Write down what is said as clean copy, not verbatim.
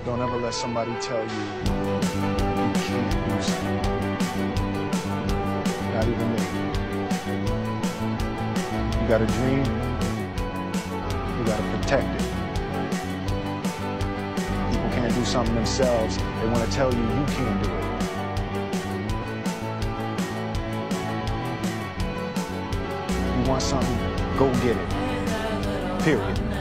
Don't ever let somebody tell you you can't do something. Not even me. You got a dream, you gotta protect it. People can't do something themselves, they wanna tell you you can't do it. You want something, go get it. Period.